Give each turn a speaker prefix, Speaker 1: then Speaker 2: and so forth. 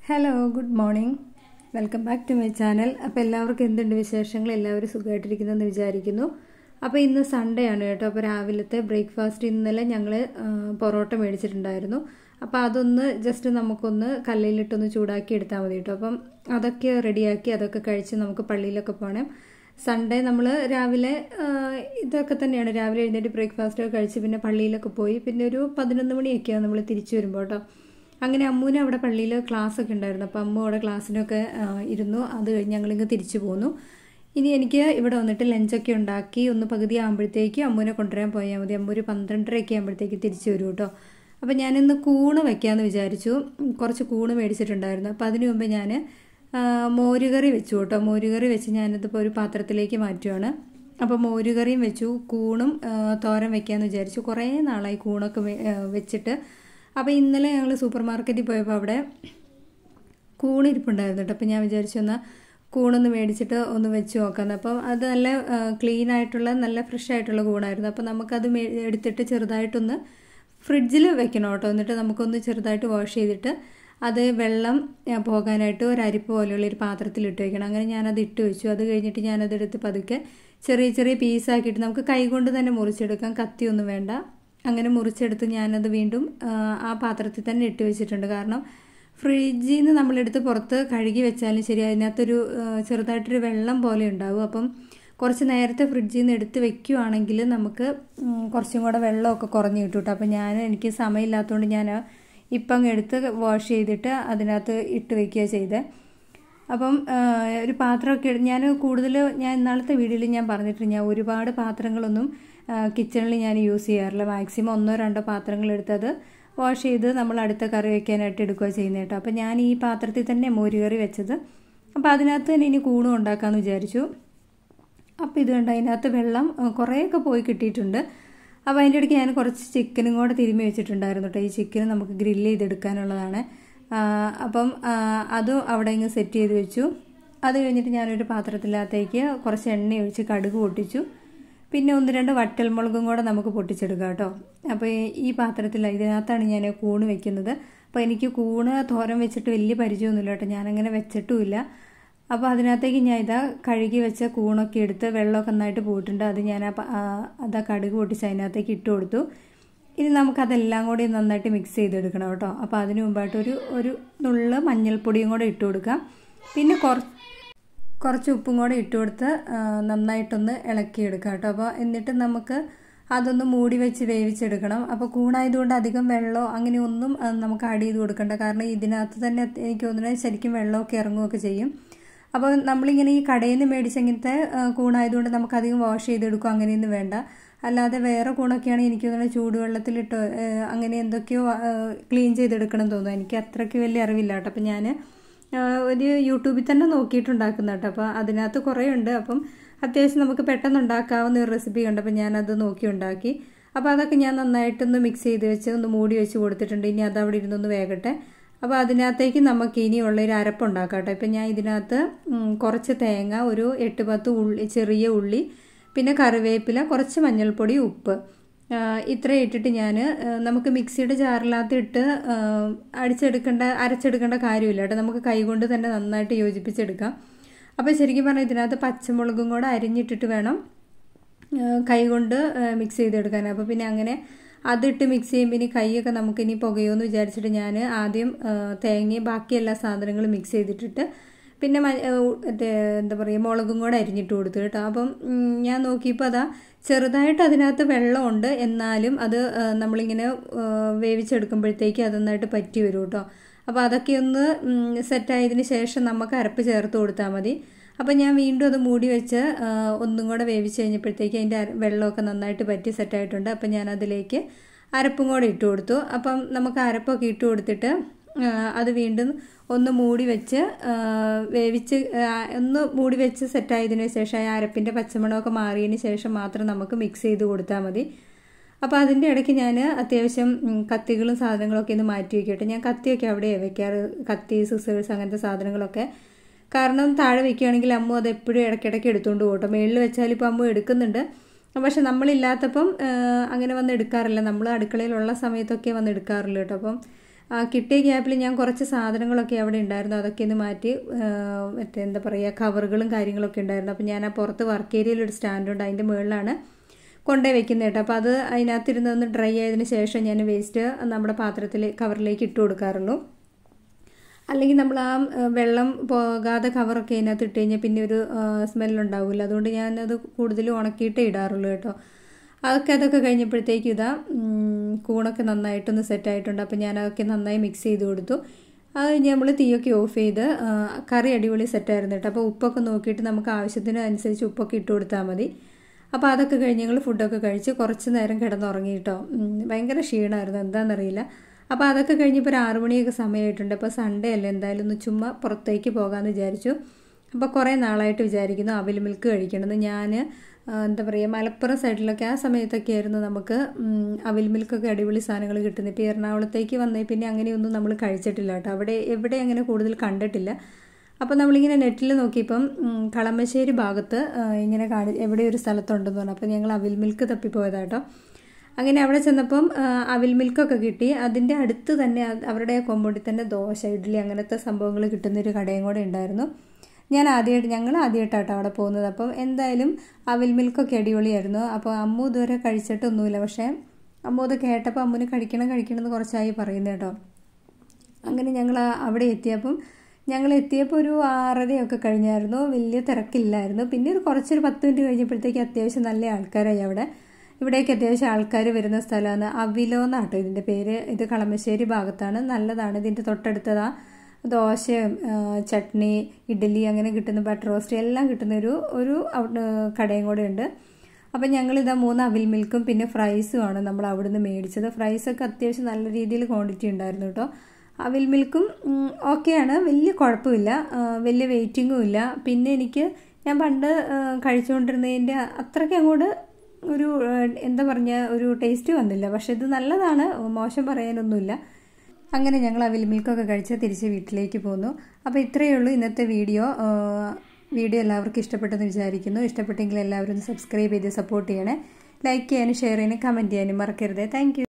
Speaker 1: Hello good morning welcome back to my channel. അപ്പോൾ എല്ലാവർക്കും എന്തുണ്ട് വിശേഷങ്ങൾ? എല്ലാവരും സുഖമായിട്ടിരിക്കുന്നതെന്ന് വിചാരിക്കുന്നു. അപ്പോൾ ഇന്ന് സൺഡേ ആണ് കേട്ടോ. അപ്പോൾ രാവിലത്തെ ബ്രേക്ക്ഫാസ്റ്റ് ഇന്നലെ ഞങ്ങൾ പൊറോട്ട മേടിച്ചിട്ടുണ്ടായിരുന്നു. അപ്പോൾ അതൊന്ന് ജസ്റ്റ് നമുക്കൊന്ന് കല്ലിലിട്ടൊന്ന് ചൂടാക്കി എടുത്താൽ മതി കേട്ടോ. അപ്പം അതൊക്കെ റെഡിയാക്കി അതൊക്കെ കഴിച്ച് നമുക്ക് പള്ളിയിലൊക്കെ പോകണം. സൺഡേ നമ്മൾ രാവിലെ ഇതൊക്കെ തന്നെയാണ്, രാവിലെ എഴുന്നേറ്റ് ബ്രേക്ക്ഫാസ്റ്റൊക്കെ കഴിച്ച് പിന്നെ പള്ളിയിലൊക്കെ പോയി പിന്നെ ഒരു 11 മണിയൊക്കെയാണ് നമ്മൾ തിരിച്ചു വരുമ്പോൾ കേട്ടോ. അങ്ങനെ അമ്മൂന് അവിടെ പള്ളിയിൽ ക്ലാസ്സൊക്കെ ഉണ്ടായിരുന്നു. അപ്പോൾ അമ്മ അവിടെ ക്ലാസ്സിനൊക്കെ ഇരുന്നു. അത് കഴിഞ്ഞ് ഞങ്ങളിങ്ങ് തിരിച്ചു പോന്നു. ഇനി എനിക്ക് ഇവിടെ വന്നിട്ട് ലഞ്ചൊക്കെ ഉണ്ടാക്കി ഒന്ന് പകുതി ആകുമ്പോഴത്തേക്ക് അമ്മൂനെ കൊണ്ടുവരാൻ പോയാൽ മതി. അമ്മ ഒരു 12:30 ആകുമ്പോഴത്തേക്ക് തിരിച്ചു വരും കേട്ടോ. അപ്പോൾ ഞാനിന്ന് കൂണ് വയ്ക്കാമെന്ന് വിചാരിച്ചു. കുറച്ച് കൂണ് മേടിച്ചിട്ടുണ്ടായിരുന്നു. അപ്പോൾ അതിനു മുമ്പ് ഞാൻ മോരുകറി വെച്ചു കേട്ടോ. മോരുകറി വെച്ച് ഞാനിതിപ്പോൾ ഒരു പാത്രത്തിലേക്ക് മാറ്റുവാണ്. അപ്പോൾ മോരുകറിയും വെച്ചു, കൂണും തോരൻ വയ്ക്കാമെന്ന് വിചാരിച്ചു. കുറേ നാളായി കൂണൊക്കെ വെച്ചിട്ട്. അപ്പോൾ ഇന്നലെ ഞങ്ങൾ സൂപ്പർ മാർക്കറ്റിൽ പോയപ്പോൾ അവിടെ കൂണിരിപ്പുണ്ടായിരുന്നു കേട്ടോ. അപ്പോൾ ഞാൻ വിചാരിച്ചു എന്നാൽ കൂണൊന്ന് മേടിച്ചിട്ട് ഒന്ന് വെച്ച് നോക്കാമെന്ന്. അപ്പം അത് നല്ല ക്ലീൻ ആയിട്ടുള്ള നല്ല ഫ്രഷ് ആയിട്ടുള്ള കൂണായിരുന്നു. അപ്പോൾ നമുക്കത് എടുത്തിട്ട് ചെറുതായിട്ടൊന്ന് ഫ്രിഡ്ജിൽ വെക്കണം കേട്ടോ. എന്നിട്ട് നമുക്കൊന്ന് ചെറുതായിട്ട് വാഷ് ചെയ്തിട്ട് അത് വെള്ളം പോകാനായിട്ട് ഒരു അരിപ്പ് പോലെയുള്ളൊരു പാത്രത്തിൽ ഇട്ട് വെക്കണം. അങ്ങനെ ഞാനത് ഇട്ട് വെച്ചു. അത് കഴിഞ്ഞിട്ട് ഞാനതെടുത്ത് പതുക്കെ ചെറിയ ചെറിയ പീസാക്കിയിട്ട് നമുക്ക് കൈകൊണ്ട് തന്നെ മുറിച്ചെടുക്കാം, കത്തിയൊന്നും വേണ്ട. അങ്ങനെ മുറിച്ചെടുത്ത് ഞാനത് വീണ്ടും ആ പാത്രത്തിൽ തന്നെ ഇട്ട് വെച്ചിട്ടുണ്ട്. കാരണം ഫ്രിഡ്ജിൽ നിന്ന് നമ്മളെടുത്ത് പുറത്ത് കഴുകി വെച്ചാലും ശരി, അതിനകത്തൊരു ചെറുതായിട്ടൊരു വെള്ളം പോലെ ഉണ്ടാവും. അപ്പം കുറച്ച് നേരത്തെ ഫ്രിഡ്ജിൽ നിന്ന് എടുത്ത് വെക്കുകയാണെങ്കിൽ നമുക്ക് കുറച്ചും കൂടെ വെള്ളമൊക്കെ കുറഞ്ഞ് കിട്ടും കേട്ടോ. അപ്പം എനിക്ക് സമയമില്ലാത്തതുകൊണ്ട് ഞാൻ ഇപ്പം അങ്ങ് എടുത്ത് വാഷ് ചെയ്തിട്ട് അതിനകത്ത് ഇട്ട് വെക്കുക ചെയ്തേ. അപ്പം ഒരു പാത്രമൊക്കെ ഞാൻ ഇന്നാളത്തെ വീഡിയോയിൽ ഞാൻ പറഞ്ഞിട്ടുണ്ട്, ഞാൻ ഒരുപാട് പാത്രങ്ങളൊന്നും കിച്ചണിൽ ഞാൻ യൂസ് ചെയ്യാറില്ല. മാക്സിമം 1-2 പാത്രങ്ങൾ എടുത്തത് വാഷ് ചെയ്ത് നമ്മൾ അടുത്ത കറി വയ്ക്കാനായിട്ട് എടുക്കുക ചെയ്യുന്നത് കേട്ടോ. അപ്പം ഞാൻ ഈ പാത്രത്തിൽ തന്നെ മോരുകറി വെച്ചത്. അപ്പോൾ അതിനകത്ത് തന്നെ ഇനി കൂണും ഉണ്ടാക്കാമെന്ന് വിചാരിച്ചു. അപ്പോൾ ഇത് കണ്ട് അതിനകത്ത് വെള്ളം കുറേയൊക്കെ പോയി കിട്ടിയിട്ടുണ്ട്. അപ്പോൾ അതിൻ്റെ ഇടയ്ക്ക് ഞാൻ കുറച്ച് ചിക്കനും കൂടെ തിരുമ്മി വെച്ചിട്ടുണ്ടായിരുന്നു കേട്ടോ. ഈ ചിക്കൻ നമുക്ക് ഗ്രില്ല് ചെയ്തെടുക്കാനുള്ളതാണ്. അപ്പം അതും അവിടെ ഇങ്ങ് സെറ്റ് ചെയ്ത് വെച്ചു. അത് കഴിഞ്ഞിട്ട് ഞാനൊരു പാത്രത്തിനകത്തേക്ക് കുറച്ച് എണ്ണ ഒഴിച്ച് കടുക് പൊട്ടിച്ചു. പിന്നെ 1-2 വറ്റൽമുളകും കൂടെ നമുക്ക് പൊട്ടിച്ചെടുക്കാം കേട്ടോ. അപ്പോൾ ഈ ഇതിനകത്താണ് ഞാൻ കൂണ് വെക്കുന്നത്. അപ്പോൾ എനിക്ക് കൂണ് തോരൻ വെച്ചിട്ട് വലിയ പരിചയമൊന്നുമില്ല കേട്ടോ, ഞാനങ്ങനെ വെച്ചിട്ടുമില്ല. അപ്പോൾ അതിനകത്തേക്ക് ഞാൻ കഴുകി വെച്ച കൂണൊക്കെ എടുത്ത് വെള്ളമൊക്കെ നന്നായിട്ട് പോയിട്ടുണ്ട്. അത് ഞാൻ കടുക് പൊട്ടിച്ച് അതിനകത്തേക്ക് ഇട്ട് കൊടുത്തു. ഇനി നമുക്കതെല്ലാം കൂടി നന്നായിട്ട് മിക്സ് ചെയ്തെടുക്കണം കേട്ടോ. അപ്പോൾ അതിന് മുമ്പായിട്ട് ഒരു നുള്ള് മഞ്ഞൾപ്പൊടിയും കൂടെ ഇട്ട് കൊടുക്കാം. പിന്നെ കുറച്ച് ഉപ്പും കൂടെ ഇട്ട് കൊടുത്ത് നന്നായിട്ടൊന്ന് ഇളക്കിയെടുക്കാം കേട്ടോ. അപ്പോൾ എന്നിട്ട് നമുക്ക് അതൊന്ന് മൂടി വെച്ച് വേവിച്ചെടുക്കണം. അപ്പോൾ കൂണായതുകൊണ്ട് അധികം വെള്ളമോ അങ്ങനെയൊന്നും നമുക്ക് ആഡ് ചെയ്ത് കൊടുക്കണ്ട. കാരണം ഇതിനകത്ത് തന്നെ എനിക്ക് തോന്നുന്നത് ശരിക്കും വെള്ളമൊക്കെ ഇറങ്ങുകയൊക്കെ ചെയ്യും. അപ്പോൾ നമ്മളിങ്ങനെ ഈ കടയിൽ നിന്ന് മേടിച്ചെങ്ങനത്തെ കൂണായതുകൊണ്ട് നമുക്കധികം വാഷ് ചെയ്തെടുക്കും അങ്ങനെയൊന്നും വേണ്ട. അല്ലാതെ വേറെ കൂണൊക്കെയാണെങ്കിൽ എനിക്ക് തോന്നുന്നത് ചൂടുവെള്ളത്തിലിട്ടോ അങ്ങനെ എന്തൊക്കെയോ ക്ലീൻ ചെയ്തെടുക്കണം തോന്നുന്നു. എനിക്ക് അത്രയ്ക്ക് വലിയ അറിവില്ല കേട്ടോ. അപ്പം ഞാൻ ഒരു യൂട്യൂബിൽ തന്നെ നോക്കിയിട്ടുണ്ടാക്കുന്ന കേട്ടോ. അപ്പോൾ അതിനകത്ത് കുറേ ഉണ്ട്. അപ്പം അത്യാവശ്യം നമുക്ക് പെട്ടെന്ന് ഉണ്ടാക്കാവുന്ന ഒരു റെസിപ്പി കണ്ടപ്പോൾ ഞാനത് നോക്കി ഉണ്ടാക്കി. അപ്പോൾ അതൊക്കെ ഞാൻ നന്നായിട്ടൊന്ന് മിക്സ് ചെയ്ത് വെച്ച് ഒന്ന് മൂടി വെച്ച് കൊടുത്തിട്ടുണ്ട്. ഇനി അതവിടെ ഇരുന്നൊന്ന് വേകട്ടെ. അപ്പോൾ അതിനകത്തേക്ക് നമുക്ക് ഇനിയുള്ളൊരു അരപ്പുണ്ടാക്കാം കേട്ടോ. ഇപ്പം ഞാൻ ഇതിനകത്ത് കുറച്ച് തേങ്ങ, ഒരു 8-10 ചെറിയ ഉള്ളി, പിന്നെ കറിവേപ്പില, കുറച്ച് മഞ്ഞൾപ്പൊടി, ഉപ്പ്, ഇത്ര ഇട്ടിട്ട് നമുക്ക് മിക്സിയുടെ ജാറിനകത്ത് ഇട്ട് അരച്ചെടുക്കേണ്ട കാര്യമില്ല കേട്ടോ. നമുക്ക് കൈകൊണ്ട് തന്നെ നന്നായിട്ട് യോജിപ്പിച്ചെടുക്കാം. അപ്പോൾ ശരിക്കും പറഞ്ഞാൽ ഇതിനകത്ത് പച്ചമുളകും കൂടെ അരിഞ്ഞിട്ടിട്ട് വേണം കൈകൊണ്ട് മിക്സ് ചെയ്തെടുക്കാൻ. അപ്പോൾ പിന്നെ അങ്ങനെ അതിട്ട് മിക്സ് ചെയ്യുമ്പോൾ ഇനി കൈയൊക്കെ നമുക്കിനി പുകയോന്ന് വിചാരിച്ചിട്ട് ഞാൻ ആദ്യം തേങ്ങയും ബാക്കി എല്ലാ സാധനങ്ങളും മിക്സ് ചെയ്തിട്ടിട്ട് പിന്നെ എന്താ പറയുക മുളകും കൂടെ അരിഞ്ഞിട്ട് കൊടുത്തു കേട്ടോ. അപ്പം ഞാൻ നോക്കിയപ്പോൾ ചെറുതായിട്ട് അതിനകത്ത് വെള്ളമുണ്ട്, എന്നാലും അത് നമ്മളിങ്ങനെ വേവിച്ചെടുക്കുമ്പോഴത്തേക്ക് അത് നന്നായിട്ട് പറ്റി വരും കേട്ടോ. അപ്പോൾ അതൊക്കെ ഒന്ന് സെറ്റായതിന് ശേഷം നമുക്ക് അരപ്പ് ചേർത്ത് കൊടുത്താൽ മതി. അപ്പം ഞാൻ വീണ്ടും അത് മൂടി വെച്ച് ഒന്നും കൂടെ വേവിച്ച് കഴിഞ്ഞപ്പോഴത്തേക്ക് അതിൻ്റെ വെള്ളമൊക്കെ നന്നായിട്ട് പറ്റി സെറ്റായിട്ടുണ്ട്. അപ്പം ഞാൻ അതിലേക്ക് അരപ്പും കൂടെ ഇട്ട് കൊടുത്തു. അപ്പം നമുക്ക് അരപ്പൊക്കെ ഇട്ട് കൊടുത്തിട്ട് അത് വീണ്ടും ഒന്ന് മൂടി വെച്ച് മൂടി വെച്ച് സെറ്റായതിനു ശേഷം ആ അരപ്പിൻ്റെ പച്ചമണമൊക്കെ മാറിയതിന് ശേഷം മാത്രം നമുക്ക് മിക്സ് ചെയ്ത് കൊടുത്താൽ മതി. അപ്പോൾ അതിൻ്റെ ഇടയ്ക്ക് ഞാൻ അത്യാവശ്യം കത്തികളും സാധനങ്ങളൊക്കെ ഒന്ന് മാറ്റി വയ്ക്കട്ടെ. ഞാൻ കത്തിയൊക്കെ അവിടെയാണ് വെക്കാറ്, കത്തി, സിസേഴ്സ് അങ്ങനത്തെ സാധനങ്ങളൊക്കെ. കാരണം താഴെ വെക്കുകയാണെങ്കിൽ അമ്മ അത് എപ്പോഴും ഇടയ്ക്കിടയ്ക്ക് എടുത്തുകൊണ്ട് പോകട്ടോ. മേളിൽ വെച്ചാൽ ഇപ്പോൾ അമ്മ എടുക്കുന്നുണ്ട്, പക്ഷെ നമ്മളില്ലാത്തപ്പം അങ്ങനെ വന്ന് എടുക്കാറില്ല. നമ്മൾ അടുക്കളയിലുള്ള സമയത്തൊക്കെ വന്ന് എടുക്കാറുള്ളൂ കേട്ടോ. അപ്പം കിട്ടിയ ഗ്യാപ്പിൽ ഞാൻ കുറച്ച് സാധനങ്ങളൊക്കെ അവിടെ ഉണ്ടായിരുന്നു, അതൊക്കെ ഒന്ന് മാറ്റി മറ്റേ എന്താ പറയുക കവറുകളും കാര്യങ്ങളൊക്കെ ഉണ്ടായിരുന്നു. അപ്പോൾ ഞാൻ ആ പുറത്ത് വർക്ക് ഏരിയയിലൊരു സ്റ്റാൻഡുണ്ട്, അതിൻ്റെ മുകളിലാണ് കൊണ്ടുപോയി വെക്കുന്നത് കേട്ടോ. അപ്പോൾ അത് അതിനകത്തിരുന്ന് ഒന്ന് ഡ്രൈ ആയതിനു ശേഷം ഞാൻ വേസ്റ്റ് നമ്മുടെ പാത്രത്തിൽ കവറിലേക്ക് ഇട്ട് കൊടുക്കാറുള്ളൂ. അല്ലെങ്കിൽ നമ്മൾ ആ വെള്ളം പോകാതെ കവറൊക്കെ അതിനകത്ത് ഇട്ട് കഴിഞ്ഞാൽ പിന്നെ ഒരു സ്മെല്ലുണ്ടാവില്ല. അതുകൊണ്ട് ഞാനത് കൂടുതലും ഉണക്കിയിട്ടേ ഇടാറുള്ളൂ കേട്ടോ. അതൊക്കെ കഴിഞ്ഞപ്പോഴത്തേക്കും ഇതാ കൂണൊക്കെ നന്നായിട്ടൊന്ന് സെറ്റായിട്ടുണ്ട്. അപ്പോൾ ഞാനതൊക്കെ നന്നായി മിക്സ് ചെയ്ത് കൊടുത്തു. അത് കഴിഞ്ഞ് നമ്മൾ തീയൊക്കെ ഓഫ് ചെയ്ത് കറി അടിപൊളി സെറ്റായിരുന്നു കേട്ടോ. അപ്പോൾ ഉപ്പൊക്കെ നോക്കിയിട്ട് നമുക്ക് ആവശ്യത്തിന് അനുസരിച്ച് ഉപ്പൊക്കെ ഇട്ട് കൊടുത്താൽ മതി. അപ്പോൾ അതൊക്കെ കഴിഞ്ഞ് ഞങ്ങൾ ഫുഡൊക്കെ കഴിച്ച് കുറച്ച് നേരം കിടന്നുറങ്ങി കേട്ടോ. ഭയങ്കര ക്ഷീണമായിരുന്നു, എന്താണെന്നറിയില്ല. അപ്പോൾ അതൊക്കെ കഴിഞ്ഞപ്പോൾ ഒരു 6 മണിയൊക്കെ സമയമായിട്ടുണ്ട്. അപ്പോൾ സൺഡേ അല്ലേ, എന്തായാലും ഒന്ന് ചുമ്മാ പുറത്തേക്ക് പോകാമെന്ന് വിചാരിച്ചു. അപ്പോൾ കുറേ നാളായിട്ട് വിചാരിക്കുന്നു അവിൽ മിൽക്ക് കഴിക്കണമെന്ന്. ഞാൻ എന്താ പറയുക മലപ്പുറം സൈഡിലൊക്കെ ആ സമയത്തൊക്കെ ആയിരുന്നു നമുക്ക് അവിൽ മിൽക്കൊക്കെ അടിപൊളി സാധനങ്ങൾ കിട്ടുന്നത്. ഇപ്പോൾ എറണാകുളത്തേക്ക് വന്നേ പിന്നെ അങ്ങനെയൊന്നും നമ്മൾ കഴിച്ചിട്ടില്ല കേട്ടോ. എവിടെ അങ്ങനെ കൂടുതൽ കണ്ടിട്ടില്ല. അപ്പോൾ നമ്മളിങ്ങനെ നെറ്റിൽ നോക്കിയപ്പം കളമശ്ശേരി ഭാഗത്ത് ഇങ്ങനെ എവിടെ ഒരു സ്ഥലത്തുണ്ടെന്ന് പറഞ്ഞു. അപ്പോൾ ഞങ്ങൾ അവിൽ മിൽക്ക് തപ്പിപ്പോയതാട്ടോ. അങ്ങനെ അവിടെ ചെന്നപ്പം അവിൽ മിൽക്കൊക്കെ കിട്ടി. അതിൻ്റെ അടുത്ത് തന്നെ അവരുടെ കോമ്പൗണ്ടിൽ തന്നെ ദോശ, ഇഡ്ഡലി അങ്ങനത്തെ സംഭവങ്ങൾ കിട്ടുന്നൊരു കടയും കൂടെ ഉണ്ടായിരുന്നു. ഞങ്ങൾ ആദ്യമായിട്ടാട്ടോ അവിടെ പോകുന്നത്. അപ്പം എന്തായാലും അവിൽ മിൽക്കൊക്കെ അടിപൊളിയായിരുന്നു. അപ്പോൾ അമ്മു ഇതുവരെ കഴിച്ചിട്ടൊന്നുമില്ല. പക്ഷേ അമ്മു അത് കേട്ടപ്പോൾ അമ്മുന് കഴിക്കണമെന്ന് കുറച്ചായി പറയുന്നത് കേട്ടോ. അങ്ങനെ ഞങ്ങൾ അവിടെ എത്തിയപ്പോൾ ഒരു 6:30 കഴിഞ്ഞായിരുന്നു. വലിയ തിരക്കില്ലായിരുന്നു. പിന്നെ കുറച്ചൊരു 10 മിനിറ്റ് കഴിഞ്ഞപ്പോഴത്തേക്ക് അത്യാവശ്യം നല്ല ആൾക്കാരായി അവിടെ. ഇവിടേക്ക് അത്യാവശ്യം ആൾക്കാർ വരുന്ന സ്ഥലമാണ്. അവിലോ എന്നാട്ടോ ഇതിൻ്റെ പേര്. ഇത് കളമശ്ശേരി ഭാഗത്താണ്. നല്ലതാണ്. ഇതിൻ്റെ തൊട്ടടുത്തതാ ദോശയും ചട്നി, ഇഡ്ഡലി അങ്ങനെ കിട്ടുന്ന ബട്ടർ റോസ്റ്റ് എല്ലാം കിട്ടുന്ന ഒരു കടയും കൂടെ ഉണ്ട്. അപ്പം ഞങ്ങളിതാ 3 അവിൽ മിൽക്കും പിന്നെ ഫ്രൈസുമാണ് നമ്മൾ അവിടുന്ന് മേടിച്ചത്. ഫ്രൈസൊക്കെ അത്യാവശ്യം നല്ല രീതിയിൽ ക്വാണ്ടിറ്റി ഉണ്ടായിരുന്നു കേട്ടോ. അവിൽ മിൽക്കും ഓക്കെയാണ്, വലിയ കുഴപ്പമില്ല, വലിയ വെയിറ്റിങ്ങും ഇല്ല. പിന്നെ ഞാൻ പണ്ട് കഴിച്ചുകൊണ്ടിരുന്നതിൻ്റെ അത്രയ്ക്ക് അങ്ങോട്ട് ഒരു ടേസ്റ്റ് വന്നില്ല. പക്ഷെ ഇത് നല്ലതാണ്, മോശം പറയാനൊന്നുമില്ല. അങ്ങനെ ഞങ്ങൾ അവിൽ മിൽക്കൊക്കെ കഴിച്ച് തിരിച്ച് വീട്ടിലേക്ക് പോന്നു. അപ്പോൾ ഇത്രയേ ഉള്ളൂ ഇന്നത്തെ വീഡിയോ. എല്ലാവർക്കും ഇഷ്ടപ്പെട്ടെന്ന് വിചാരിക്കുന്നു. ഇഷ്ടപ്പെട്ടെങ്കിൽ എല്ലാവരും ഒന്ന് സബ്സ്ക്രൈബ് ചെയ്ത് സപ്പോർട്ട് ചെയ്യണേ. ലൈക്ക് ചെയ്യാനും ഷെയർ ചെയ്യാനും കമൻറ്റ് ചെയ്യാനും മറക്കരുത്. Thank U.